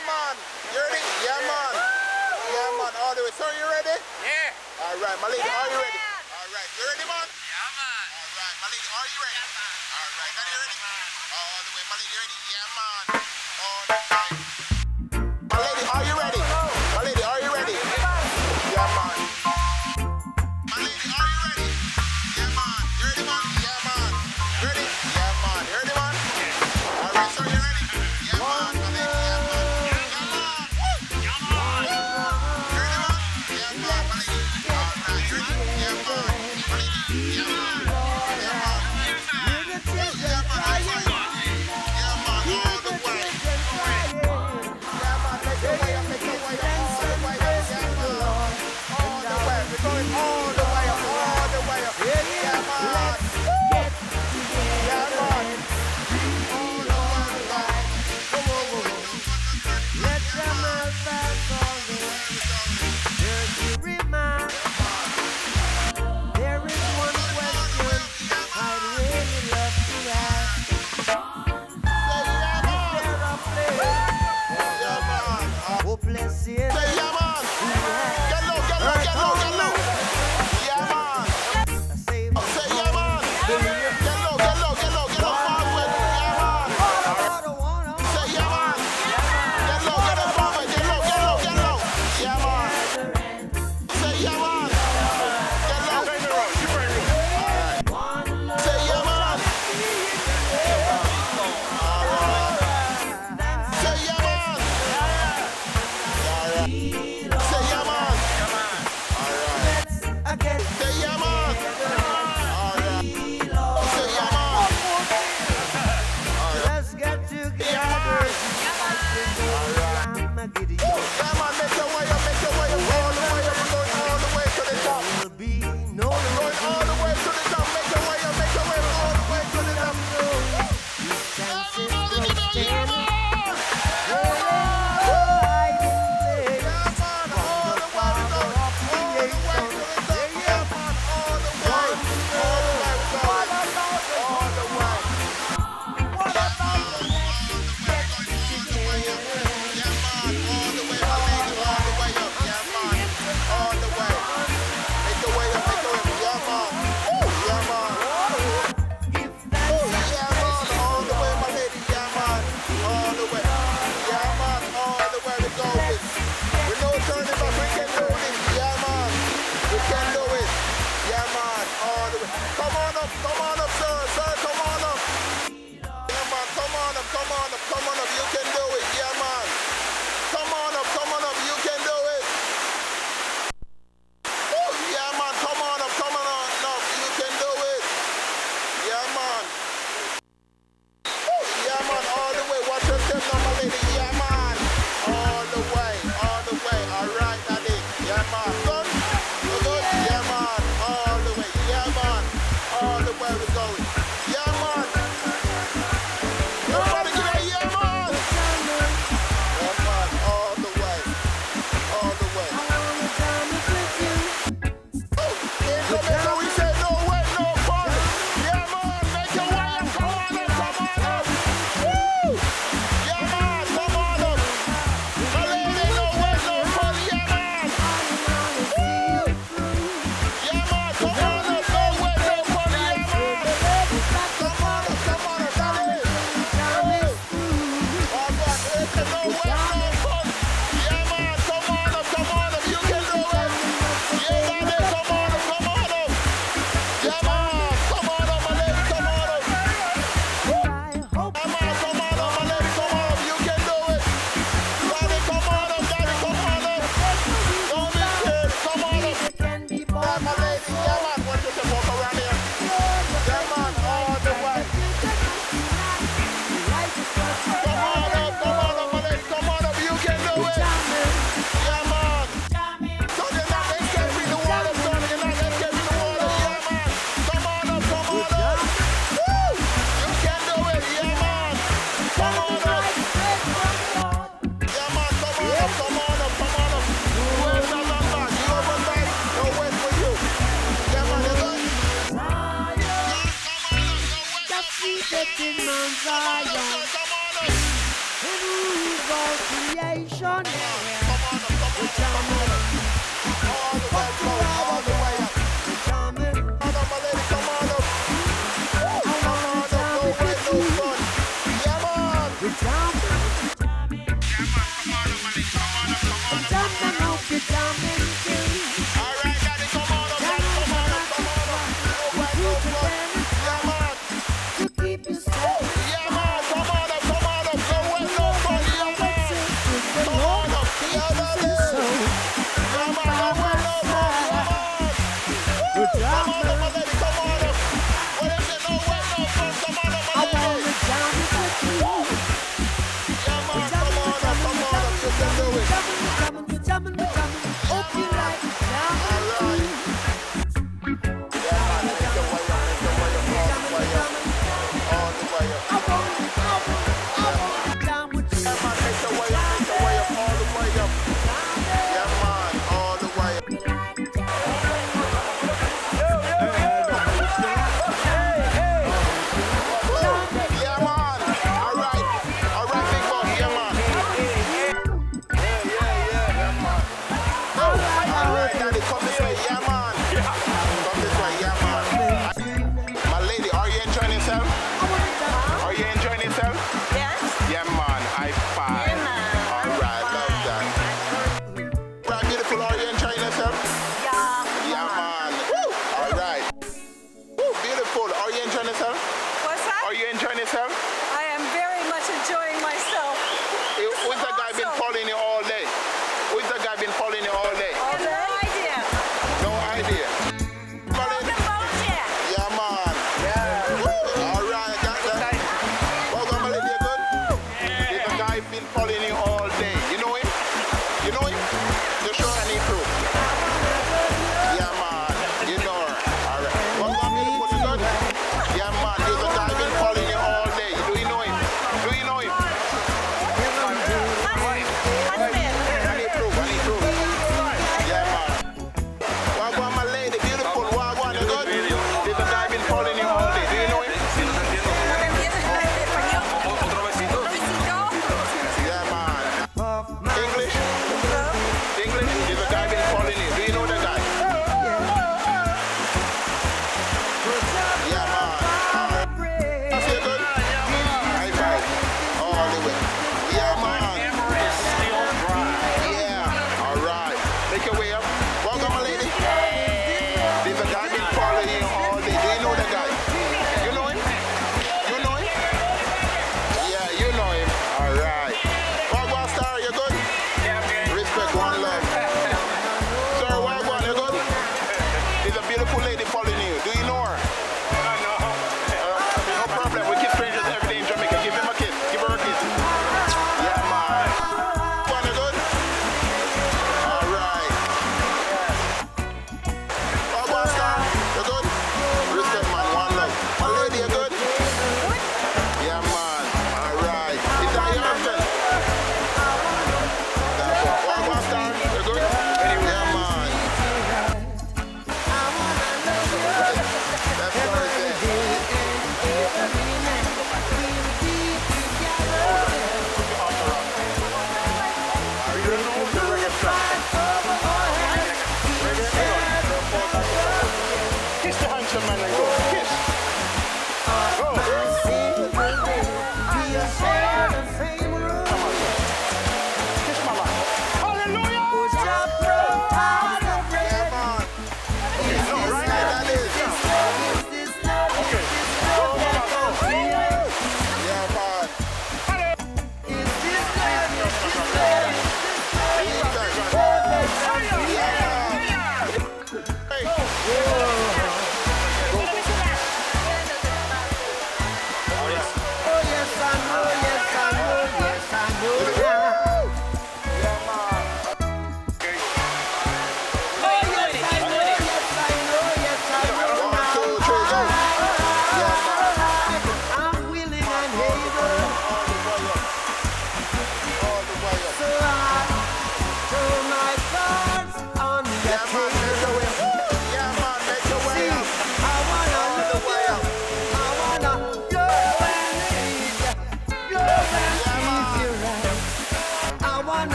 man. You ready? Yeah, man. Yeah, man. All the way. So you ready? Yeah. All right, my lady, are you ready? All right. You ready, man? Yeah, man. All right, my lady, are you ready? Yeah, man. All right, are you ready? All the way, my lady, ready? Yeah, man. All the way. My lady, are you ready? My lady, are you ready? Yeah, man. My lady, are you ready? Yeah, man. You ready, man? Yeah, man. Ready? Yeah, man. You ready, man? Yeah. All right, so you ready? Yeah, man. My lady, yeah, man. Yeah, man. Woo! Yeah, man. You ready, man? Yeah, man. My lady. All right, you ready? Yeah, man. My lady, yeah, man. Yeah, man. Yeah, man. Yeah, man. All the way. Yeah, man. Make your way up, make your way up, all the way up. Yeah, man. All the way. We're going all the way up, all the way up. Yeah, man. Yeah, man. All the way. Come on. Let them all pass on just to remind. There is one question I'd really love to ask. Is there a place hopeless in? Say yeah, man. Get low, get low, get low, get low. Yeah, man. Say yeah, man. Get low, get low, get low, get low. Forward. Yeah, man. Say yeah, man. Get low, get low, forward. Get low, get low, get low. Yeah, man. Say yeah, man. Get low. Say yeah, man. Say yeah, man. Say yeah, man. Again, Say yeah, man. Say yeah, man. let's get together. I'm a giddy. Yeah, man, make your way up, make your way up, all the way up, we're going all the way to the top. Will be no We're going all the way to the top, make your way up, make your way up, all the way to the top. Yeah, man. Mount Zion, and who's all created. Yeah, man.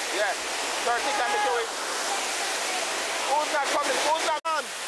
Yes. 30 can be doing. Who's not coming? Who's not on?